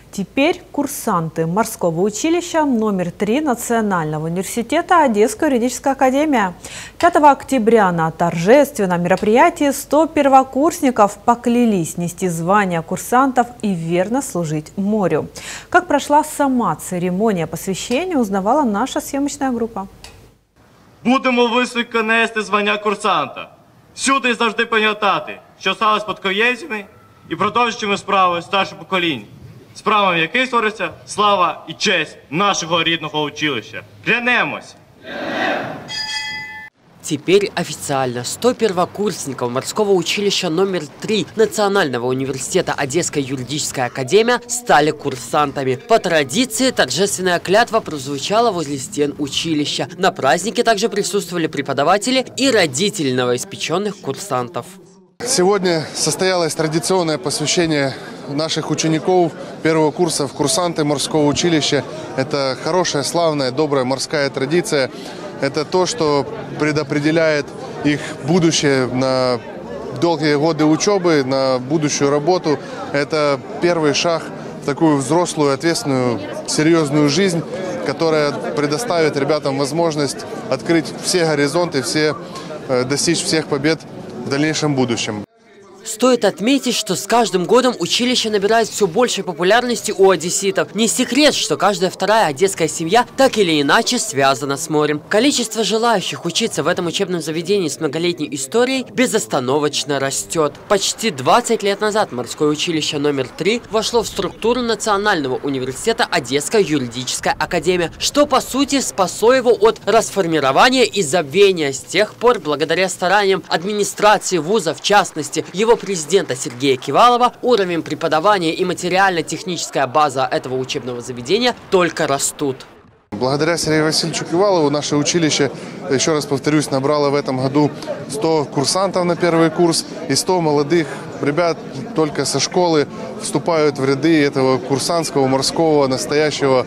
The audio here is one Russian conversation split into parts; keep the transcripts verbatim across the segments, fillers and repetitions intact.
Теперь курсанты морского училища номер три Национального университета Одесская юридическая академия. пятого октября на торжественном мероприятии сто первокурсников поклялись нести звания курсантов и верно служить морю. Как прошла сама церемония посвящения, узнавала наша съемочная группа. Будемо високо нести звання курсанта. Всюди і завжди пам'ятати, що сталося спадкоємцями і продовжуючими справи старших поколінь, справами яких створиться слава і честь нашого рідного училища. Клянемось! Теперь официально сто первокурсников морского училища номер три Национального университета Одесская юридическая академия стали курсантами. По традиции торжественная клятва прозвучала возле стен училища. На празднике также присутствовали преподаватели и родители новоиспеченных курсантов. Сегодня состоялось традиционное посвящение наших учеников первого курса в курсанты морского училища. Это хорошая, славная, добрая морская традиция. Это то, что предопределяет их будущее на долгие годы учебы, на будущую работу. Это первый шаг в такую взрослую, ответственную, серьезную жизнь, которая предоставит ребятам возможность открыть все горизонты, все, достичь всех побед в дальнейшем будущем. Стоит отметить, что с каждым годом училище набирает все большей популярности у одесситов. Не секрет, что каждая вторая одесская семья так или иначе связана с морем. Количество желающих учиться в этом учебном заведении с многолетней историей безостановочно растет. Почти двадцать лет назад морское училище номер три вошло в структуру Национального университета Одесская юридическая академия, что по сути спасло его от расформирования и забвения. С тех пор, благодаря стараниям администрации вуза, в частности, его президента Сергея Кивалова, уровень преподавания и материально-техническая база этого учебного заведения только растут. Благодаря Сергею Васильевичу Кивалову наше училище, еще раз повторюсь, набрало в этом году сто курсантов на первый курс, и сто молодых ребят только со школы вступают в ряды этого курсантского, морского, настоящего,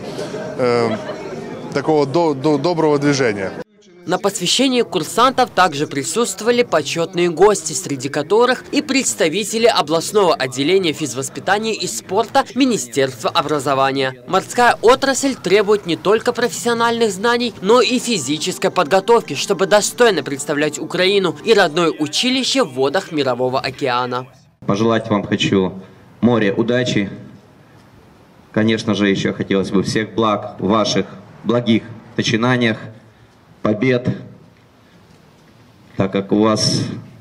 э, такого до, до, доброго движения. На посвящении курсантов также присутствовали почетные гости, среди которых и представители областного отделения физвоспитания и спорта Министерства образования. Морская отрасль требует не только профессиональных знаний, но и физической подготовки, чтобы достойно представлять Украину и родное училище в водах Мирового океана. Пожелать вам хочу море удачи. Конечно же, еще хотелось бы всех благ в ваших благих начинаниях, побед, так как у вас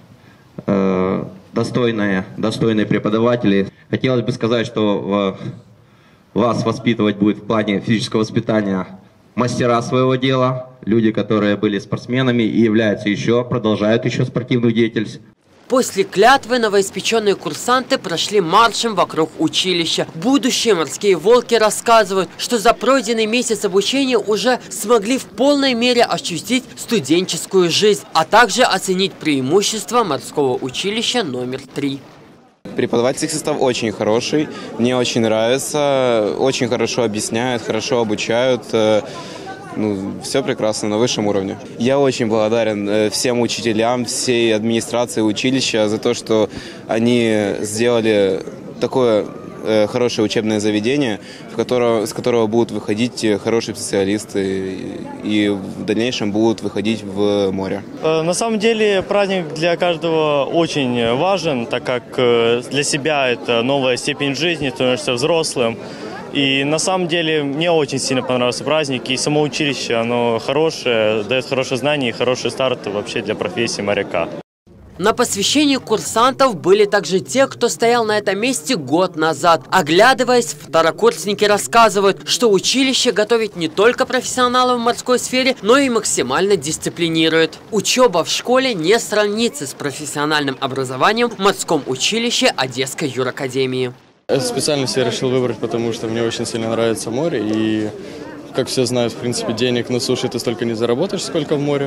э, достойные, достойные преподаватели. Хотелось бы сказать, что э, вас воспитывать будет в плане физического воспитания мастера своего дела, люди, которые были спортсменами и являются еще, продолжают еще спортивную деятельность. После клятвы новоиспеченные курсанты прошли маршем вокруг училища. Будущие морские волки рассказывают, что за пройденный месяц обучения уже смогли в полной мере ощутить студенческую жизнь, а также оценить преимущества морского училища номер три. Преподавательский состав очень хороший, мне очень нравится, очень хорошо объясняют, хорошо обучают. Ну, все прекрасно, на высшем уровне. Я очень благодарен всем учителям, всей администрации училища за то, что они сделали такое э, хорошее учебное заведение, в которого, с которого будут выходить хорошие специалисты и в дальнейшем будут выходить в море. На самом деле праздник для каждого очень важен, так как для себя это новая степень жизни, становишься взрослым. И на самом деле мне очень сильно понравился праздник, и само училище, оно хорошее, дает хорошее знание и хороший старт вообще для профессии моряка. На посвящении курсантов были также те, кто стоял на этом месте год назад. Оглядываясь, второкурсники рассказывают, что училище готовит не только профессионалов в морской сфере, но и максимально дисциплинирует. Учеба в школе не сравнится с профессиональным образованием в морском училище Одесской юракадемии. Эту специальность я решил выбрать, потому что мне очень сильно нравится море. И, как все знают, в принципе, денег на суше ты столько не заработаешь, сколько в море.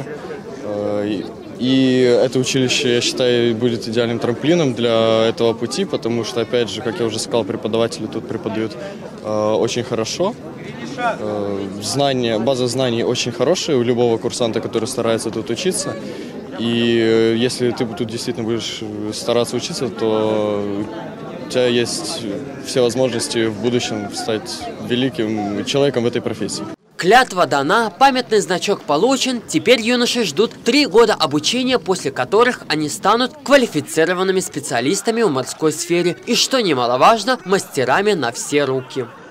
И это училище, я считаю, будет идеальным трамплином для этого пути, потому что, опять же, как я уже сказал, преподаватели тут преподают очень хорошо. Знания, база знаний очень хорошая у любого курсанта, который старается тут учиться. И если ты тут действительно будешь стараться учиться, то у тебя есть все возможности в будущем стать великим человеком в этой профессии. Клятва дана, памятный значок получен, теперь юноши ждут три года обучения, после которых они станут квалифицированными специалистами в морской сфере и, что немаловажно, мастерами на все руки.